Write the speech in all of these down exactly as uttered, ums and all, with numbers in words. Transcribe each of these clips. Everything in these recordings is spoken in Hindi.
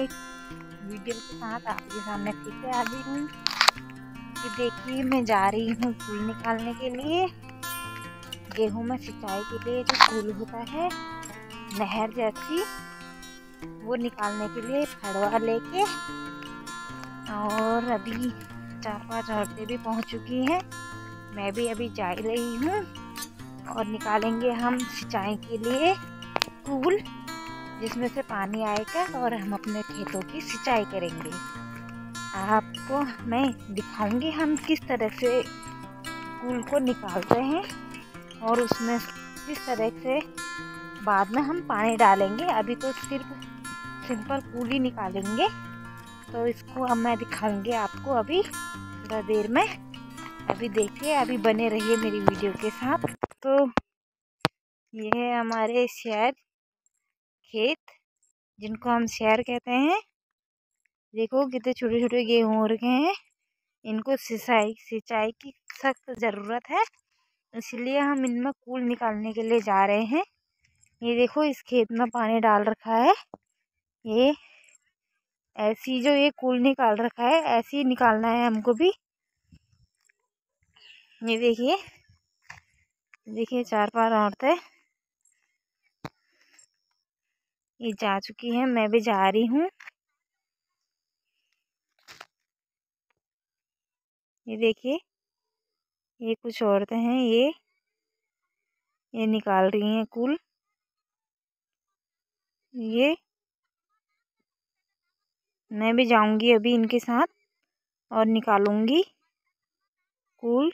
एक वीडियो के साथ आपके सामने फिर से आ गई हूँ कि देखिए मैं जा रही हूँ फूल निकालने के लिए। गेहूँ में सिंचाई के लिए जो फूल होता है नहर जैसी, वो निकालने के लिए फड़वा लेके, और अभी चार पांच औरतें भी पहुँच चुकी हैं। मैं भी अभी जा रही हूँ और निकालेंगे हम सिंचाई के लिए फूल, जिसमें से पानी आएगा और हम अपने खेतों की सिंचाई करेंगे। आपको मैं दिखाऊंगी हम किस तरह से फूल को निकालते हैं और उसमें किस तरह से बाद में हम पानी डालेंगे। अभी तो सिर्फ सिंपल फूल ही निकालेंगे, तो इसको अब मैं दिखाऊंगी आपको अभी थोड़ा देर में। अभी देखिए, अभी बने रहिए मेरी वीडियो के साथ। तो ये है हमारे शहर खेत, जिनको हम शहर कहते हैं। देखो कितने छोटे छोटे गेहूं हो रखे हैं। इनको सिंचाई सिंचाई की सख्त ज़रूरत है, इसलिए हम इनमें फूल निकालने के लिए जा रहे हैं। ये देखो इस खेत में पानी डाल रखा है। ये ऐसी जो ये फूल निकाल रखा है ऐसे ही निकालना है हमको भी। ये देखिए देखिए चार पांच औरतें ये जा चुकी हैं, मैं भी जा रही हूँ। ये देखिए ये कुछ औरतें हैं, ये ये निकाल रही हैं फूल। ये मैं भी जाऊंगी अभी इनके साथ और निकालूंगी फूल।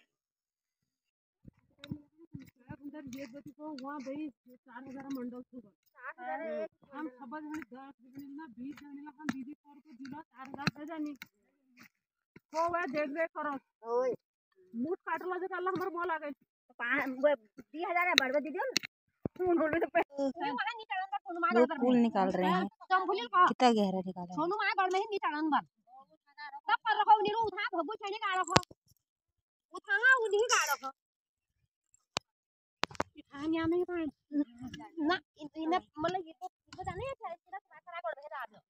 मुठ काटला जे काला हमर मोह लागे बीस हजार है बढ़वा दीदी फोन बोल तो ये फूल निकाल रहे हैं। कितना गहरा निकाला सोनू मां गड़ में ही निकालन बन तब पर रखो नीरू उठा भगु छेनी का रखो उठा उन्हीं का रखो इठानिया में पाए ना इन मतलब ये तो जाने है तेरा खरा कर दे आज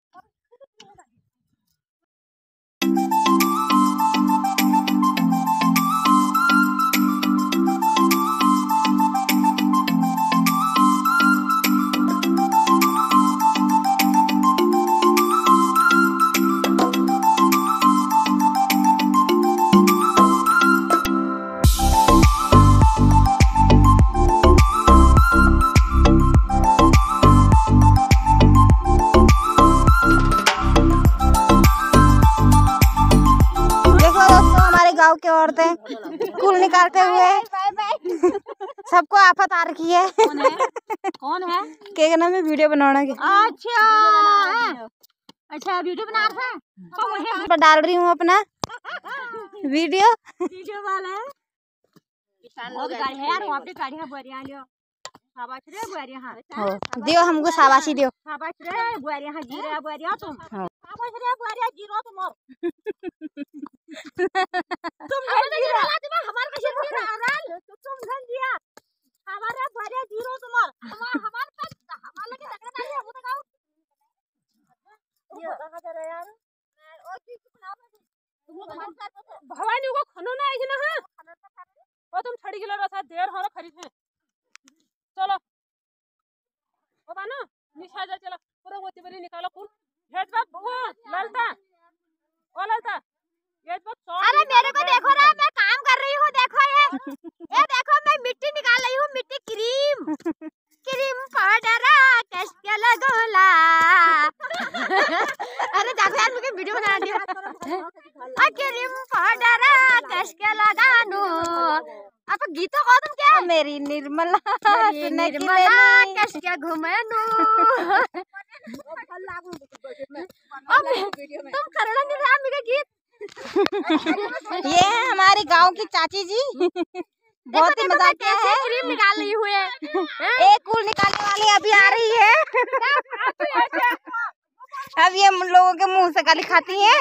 गाँव के औरतें फूल निकालते हुए सबको आफत आ रखी है। कौन है कौन है के नाम में वीडियो बनाना के। अच्छा अच्छा वीडियो बना रहा है पर डाल रही हूँ अपना वीडियो। वीडियो वाला है किसान लोग गाड़ी है यार, वहां पे गाड़ी है बुआरिया लियो शाबाश रे बुआरिया। हां दियो हमको शाबाशी दियो। शाबाश रे बुआरिया, हां जीरा बुआरिया तुम। शाबाश रे बुआरिया जीरो तुम और तुम नहीं जीरा तुम हमार का शिर में आरल तुम धन दिया हमारे बुआरिया जीरो तुम और हमार हमार का हमार लगे झगड़ा नहीं है वो बताओ ये कहां जा रहा यार और चीज बनाओ भवानी को खनो ना आई ना। हां वो तुम छड़ी किलो रसा देर हो खरीद है चलो ओ बानो निशा जा चलो पूरा मोती बली निकालो फूल हेड बाप वो ललता ओ ललता ये तो अरे मेरे को देखो ना, मैं काम कर रही हूँ। देखो ये ये देखो मैं मिट्टी निकाल रही हूँ, मिट्टी क्रीम क्रीम पाउडर कैसे लगोला। अरे जाते यार मुझे वीडियो बना दियो। आ क्रीम पाउडर कैसे लगानो आप गीत को तुम क्या मेरी निर्मला मेरी निर्मला कैसे घुमानो तुम करना नहीं रहा मेरे गीत। ये है हमारे गांव की चाची जी, बहुत ही मजाकिया है। क्रीम निकाल रही हुई है, एक फूल निकालने वाली अभी आ रही है। अब ये हम लोगों के मुंह से गाली खाती है।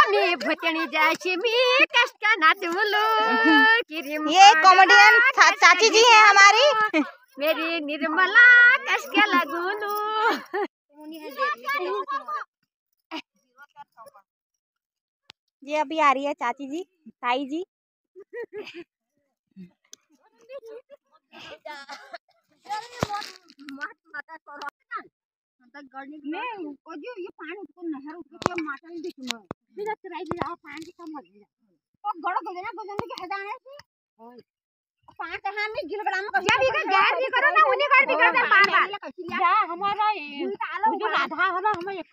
मी भुतनी जाशी मी कष्ट नाच बोलो। ये कॉमेडियन चाची जी है हमारी। मेरी निर्मला कष्ट लगुनु। ये अभी आ रही है चाची जी, ताई जी। हमारा जो राधा होला हमें एक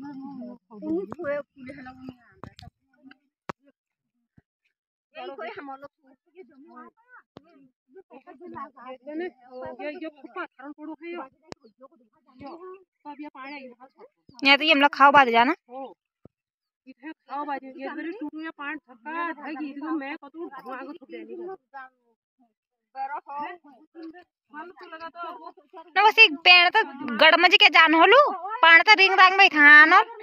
यहाँ तो ये हम लोग खाओ बाद जाना। इथे खाओ बाजी ये बरे टूटू या पांच थक्का धागी इधर मैं कतू भगवान को छुटे नहीं ना बस एक पेड़ तो गड़मजी के जान होलू पान तो रिंग रांग में खान और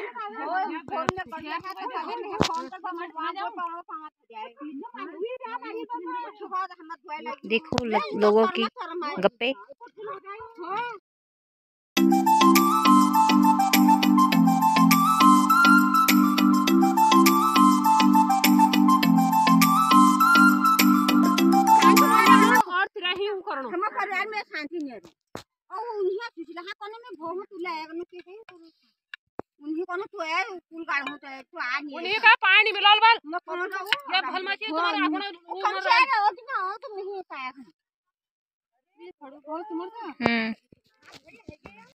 देखो लोगों की गप्पे। शांति नहीं और उन्हें सुशीला कोने में भोग तुला है कने के है उन्हें कोने तो है कुल गाड़ में तो है तो आ नहीं उन्हें का पानी मिलाल बाल मैं कोने का ये भलमाची तुम्हारे आखना कम से है और ना तो नहीं पाया ये थोड़ा बहुत मर हम्म